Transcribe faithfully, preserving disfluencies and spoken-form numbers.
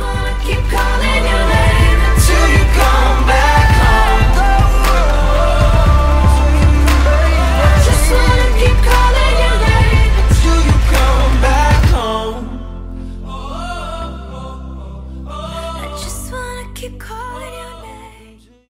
wanna keep calling your name till you come back home. I just wanna keep calling your name till you come back home. I just wanna keep calling